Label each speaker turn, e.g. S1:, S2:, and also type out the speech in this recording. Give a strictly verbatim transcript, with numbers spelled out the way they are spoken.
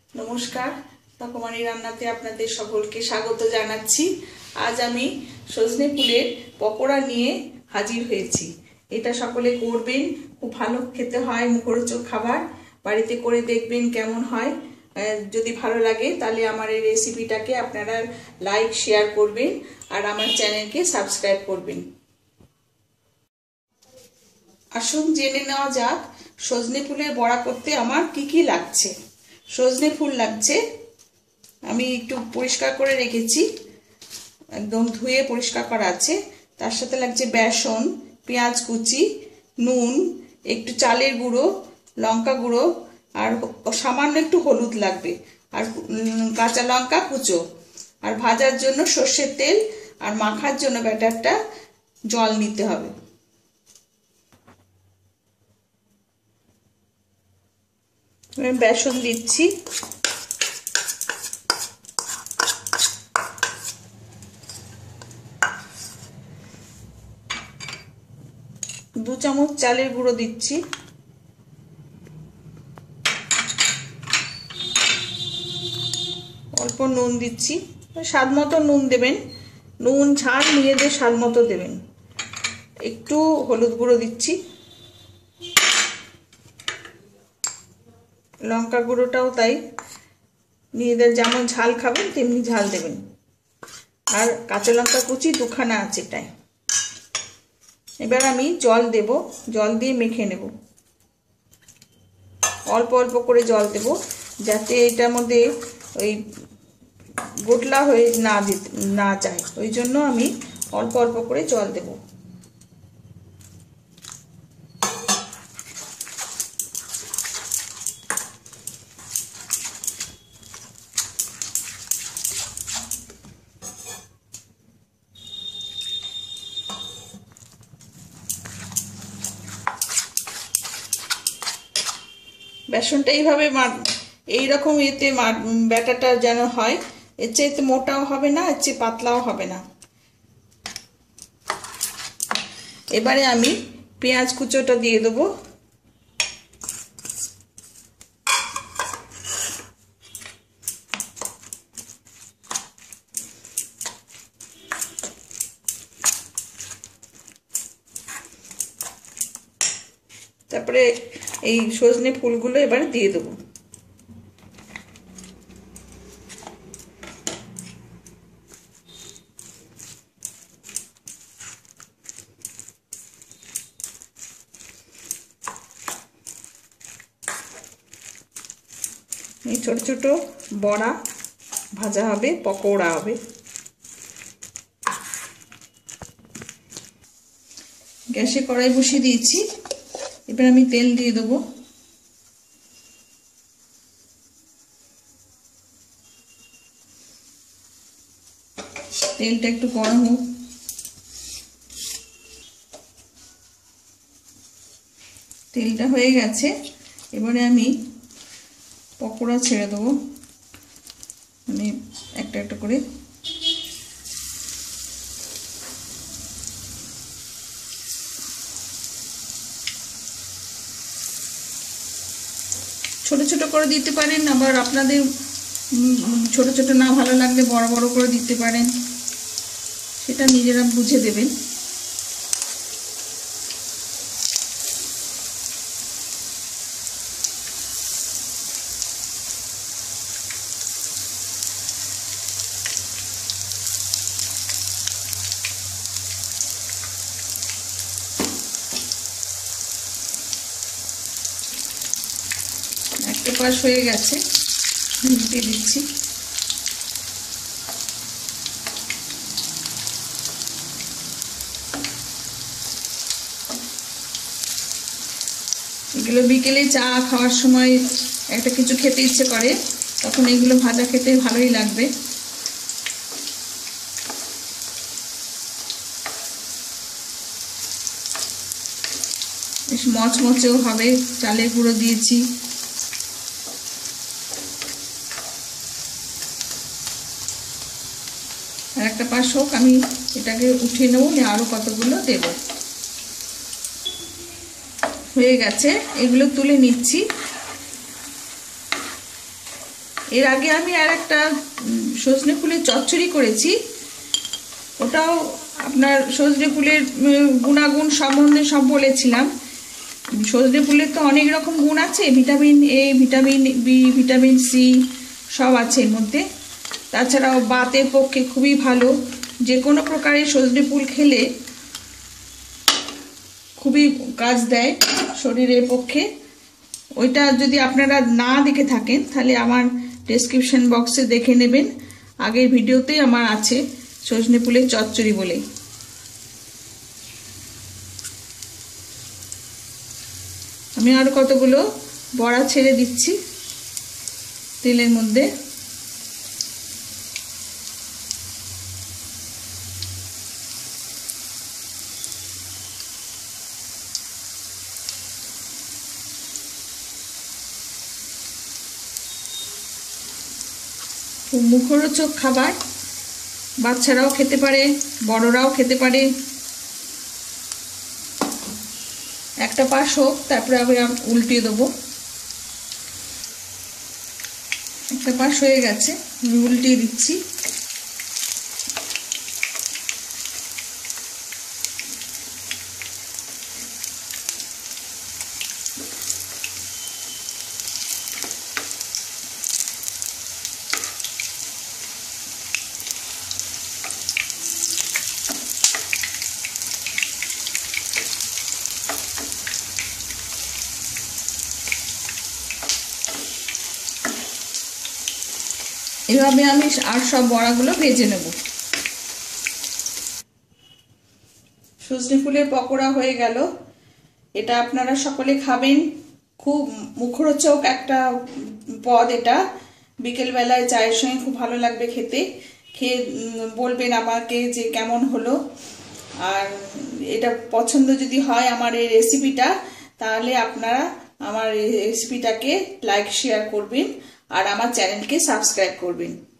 S1: নমস্কার, তকমানি রান্নাতে আপনাদের সকলকে স্বাগত জানাচ্ছি। আজ আমি সজনে ফুলের পকোড়া নিয়ে হাজির হয়েছি। এটা সকলে করবেন, খুব ভালো খেতে হয়, মুখরোচক খাবার। বাড়িতে করে দেখবেন কেমন হয়। যদি ভালো লাগে তাহলে আমার এই রেসিপিটাকে আপনারা লাইক শেয়ার করবেন আর আমার চ্যানেলকে সাবস্ক্রাইব করবেন। আসুন জেনে নেওয়া যাক সজনে ফুলের বড়া করতে আমার কি কি লাগছে। সজনে ফুল লাগছে, আমি একটু পরিষ্কার করে রেখেছি, একদম ধুয়ে পরিষ্কার করা আছে। তার সাথে লাগছে বেসন, পেঁয়াজ কুচি, নুন, একটু চালের গুঁড়ো, লঙ্কা গুঁড়ো আর সামান্য একটু হলুদ লাগবে, আর কাঁচা লঙ্কা কুচো, আর ভাজার জন্য সর্ষের তেল, আর মাখার জন্য ব্যাটারটা জল নিতে হবে। বেসন দিচ্ছি, দু চামচ চালের গুঁড়ো দিচ্ছি, অল্প নুন দিচ্ছি, স্বাদ মতো নুন দেবেন, নুন ঝাল নিজেদের স্বাদ মতো দেবেন। একটু হলুদ গুঁড়ো দিচ্ছি, লঙ্কা গুঁড়োটাও তাই, নিজেদের যেমন ঝাল খাবেন তেমনি ঝাল দেবেন। আর কাঁচা লঙ্কা কুচি দুখানা আছে এটাই। এবার আমি জল দেব, জল দিয়ে মেখে নেব, অল্প অল্প করে জল দেব, যাতে এটার মধ্যে ওই গোটলা হয়ে না দিতে না যায়, ওই জন্য আমি অল্প অল্প করে জল দেব। বেসনটা এইভাবে এইরকম এতে ব্যাটারটা যেন হয়, এর চেয়ে মোটাও হবে না, এর চেয়ে পাতলাও হবে না। এবারে আমি পেঁয়াজ কুচোটা দিয়ে দেবো, তারপরে এই সজনে ফুলগুলো এবার দিয়ে দেবো। এই ছোট ছোট বড়া ভাজা হবে, পকোড়া হবে। গ্যাসে কড়াই বসিয়ে দিয়েছি, এবার আমি তেল দিয়ে দেবো। তেলটা একটু গরম হোক, তেলটা হয়ে গেছে। এবারে আমি পকোড়া ছেড়ে দেবো, মানে একটা একটা করে। ছোট ছোট করে দিতে পারেন, আবার আপনাদের ছোট ছোট না ভালো লাগলে বড় বড় করে দিতে পারেন, সেটা নিজেরা বুঝে দেবেন। একটা পাশ হয়ে গেছে, উল্টে দিচ্ছি। এগুলো বিকেলে চা খাওয়ার সময় একটা কিছু খেতে ইচ্ছে করে, তখন এগুলো ভাজা খেতে ভালোই লাগবে। বেশ মচমচেও হবে, চালের গুঁড়ো দিয়েছি। আর একটা পাশ হোক, আমি এটাকে উঠিয়ে নেবো, আরো কতগুলো দেব। হয়ে গেছে, এগুলো তুলে নিচ্ছি। এর আগে আমি আর একটা সজনে ফুলের চচ্চড়ি করেছি, ওটাও আপনার সজনে ফুলের গুণাগুণ সম্বন্ধে সব বলেছিলাম। সজনে ফুলের তো অনেক রকম গুণ আছে, vitamin A, vitamin B, vitamin C সব আছে এর মধ্যে। তাছাড়াও বাতের পক্ষে খুবই ভালো, যে কোনো প্রকারের সজনে ফুল খেলে খুবই কাজ দেয় শরীরের পক্ষে। ওইটা যদি আপনারা না দেখে থাকেন তাহলে আমার ডেসক্রিপশন বক্সে দেখে নেবেন, আগের ভিডিওতেই আমার আছে সজনে ফুলের চচ্চড়ি বলে। আমি আর কতগুলো বড়া ছেড়ে দিচ্ছি তেলের মধ্যে। খুব মুখরোচক খাবার, বাচ্চারাও খেতে পারে, বড়রাও খেতে পারে। একটা পাশ হোক, তারপরে আমি উল্টিয়ে দেবো। একটা পাশ হয়ে গেছে, আমি উল্টিয়ে দিচ্ছি। এভাবে আমি আর সব বড়াগুলো ভেজে নেব। সজনে ফুলের পকোড়া হয়ে গেল। এটা আপনারা সকলে খাবেন, খুব মুখরোচক একটা পদ এটা। বিকেলবেলায় চায়ের সঙ্গে খুব ভালো লাগবে খেতে। খেয়ে বলবেন আমাকে যে কেমন হলো। আর এটা পছন্দ যদি হয় আমার এই রেসিপিটা, তাহলে আপনারা আমার এই রেসিপিটাকে লাইক শেয়ার করবেন আর আমার চ্যানেলকে সাবস্ক্রাইব করবেন।